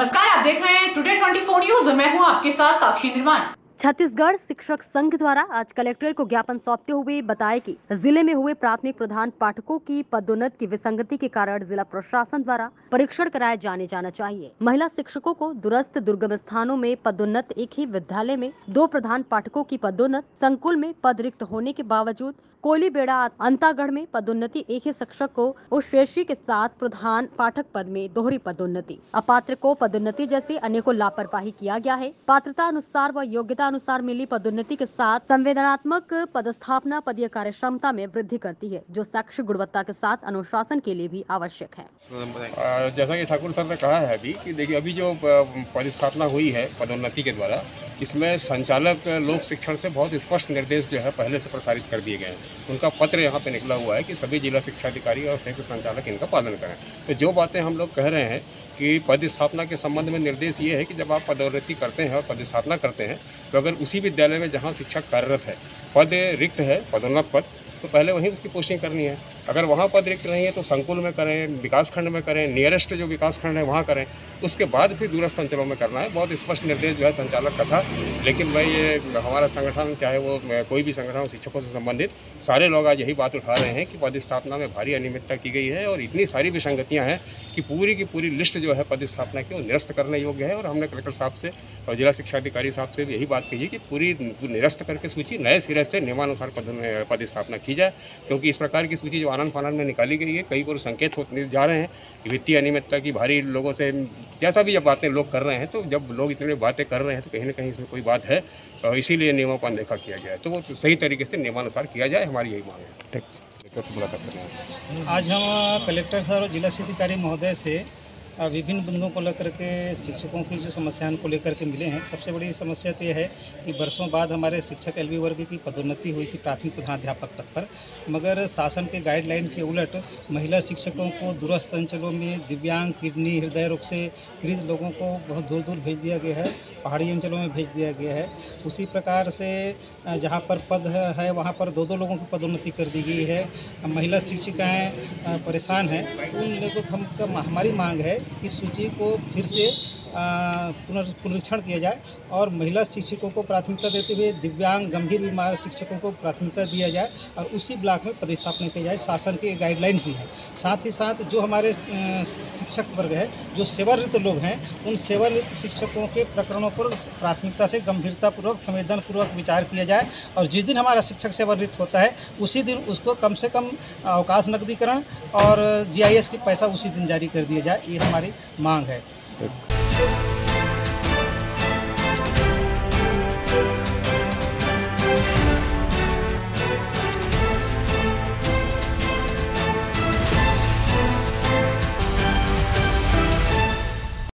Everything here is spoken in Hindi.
नमस्कार, आप देख रहे हैं टुडे 24 न्यूज। मैं हूं आपके साथ साक्षी निर्माण। छत्तीसगढ़ शिक्षक संघ द्वारा आज कलेक्टर को ज्ञापन सौंपते हुए बताया कि जिले में हुए प्राथमिक प्रधान पाठकों की पदोन्नति की विसंगति के कारण जिला प्रशासन द्वारा परीक्षण कराया जाना चाहिए। महिला शिक्षकों को दूरस्थ दुर्गम स्थानों में पदोन्नत, एक ही विद्यालय में 2 प्रधान पाठकों की पदोन्नत, संकुल में पद रिक्त होने के बावजूद कोलीबेड़ा अंतागढ़ में पदोन्नति, एक ही शिक्षक को उशेषी के साथ प्रधान पाठक पद में दोहरी पदोन्नति, अपात्र को पदोन्नति जैसी अनेकों लापरवाही किया गया है। पात्रता अनुसार व योग्यता अनुसार मिली पदोन्नति के साथ संवेदनात्मक पदस्थापना पदीय कार्य क्षमता में वृद्धि करती है, जो शैक्षिक गुणवत्ता के साथ अनुशासन के लिए भी आवश्यक है। जैसा कि ठाकुर सर ने कहा है अभी कि देखिए, अभी जो पदस्थापना हुई है पदोन्नति के द्वारा, इसमें संचालक लोक शिक्षण से बहुत स्पष्ट निर्देश जो है पहले से प्रसारित कर दिए गए हैं। उनका पत्र यहाँ पे निकला हुआ है कि सभी जिला शिक्षा अधिकारी और संयुक्त संचालक इनका पालन करें। तो जो बातें हम लोग कह रहे हैं कि पदस्थापना के संबंध में निर्देश ये है कि जब आप पदोन्नति करते हैं और पदस्थापना करते हैं, तो अगर उसी विद्यालय में जहाँ शिक्षक कार्यरत है पद रिक्त है, पदोन्नत पद, तो पहले वहीं उसकी पोस्टिंग करनी है। अगर वहाँ पद रिक्त नहीं है तो संकुल में करें, विकासखंड में करें, नियरेस्ट जो विकासखंड है वहाँ करें, उसके बाद फिर दूरस्थ अंचलों में करना है। बहुत स्पष्ट निर्देश जो है संचालक का था। लेकिन भाई ये हमारा संगठन, चाहे वो कोई भी संगठन शिक्षकों से संबंधित, सारे लोग आज यही बात उठा रहे हैं कि पदस्थापना में भारी अनियमितता की गई है और इतनी सारी विसंगतियाँ हैं कि पूरी की पूरी लिस्ट जो है पदस्थापना की वो निरस्त करने योग्य है। और हमने कलेक्टर साहब से और जिला शिक्षा अधिकारी साहब से भी यही बात कही है कि पूरी निरस्त करके सूची नए सिरे से नियमानुसार पदस्थापना की जाए, क्योंकि इस प्रकार की सूची जो आनंद फानंद में निकाली गई है, कई बार संकेत होते जा रहे हैं कि वित्तीय अनियमितता की भारी लोगों से जैसा भी ये बातें लोग कर रहे हैं। तो जब लोग इतनी बातें कर रहे हैं तो कहीं ना कहीं इसमें कोई बात है, और इसीलिए नियमों पर अनदेखा किया गया है। तो वो सही तरीके से नियमानुसार किया जाए, हमारी यही मांग है। ठीक, मुलाकात करना है। आज हम कलेक्टर सर और जिला शिक्षा अधिकारी महोदय से विभिन्न बिंदुओं को लेकर के शिक्षकों की जो समस्याओं को लेकर के मिले हैं। सबसे बड़ी समस्या तो यह है कि वर्षों बाद हमारे शिक्षक एलवी वर्ग की पदोन्नति हुई थी प्राथमिक प्रधानाध्यापक तक पर, मगर शासन के गाइडलाइन के उलट महिला शिक्षकों को दूरस्थ अंचलों में दिव्यांग, किडनी, हृदय रोग से पीड़ित लोगों को बहुत दूर दूर भेज दिया गया है, पहाड़ी अंचलों में भेज दिया गया है। उसी प्रकार से जहाँ पर पद है वहाँ पर 2-2 लोगों की पदोन्नति कर दी गई है। महिला शिक्षिकाएँ परेशान हैं। उन लोगों हमारी मांग है इस सूची को फिर से पुनरीक्षण किया जाए और महिला शिक्षकों को प्राथमिकता देते हुए दिव्यांग, गंभीर बीमार शिक्षकों को प्राथमिकता दिया जाए और उसी ब्लॉक में पदस्थापना की जाए। शासन के गाइडलाइंस भी हैं। साथ ही साथ जो हमारे शिक्षक वर्ग है, जो सेवानिवृत्त लोग हैं, उन सेवानिवृत्त शिक्षकों के प्रकरणों पर प्राथमिकता से गंभीरतापूर्वक, संवेदनपूर्वक विचार किया जाए और जिस दिन हमारा शिक्षक सेवानिवृत्त होता है उसी दिन उसको कम से कम अवकाश नकदीकरण और GIS की पैसा उसी दिन जारी कर दिया जाए। ये हमारी मांग है।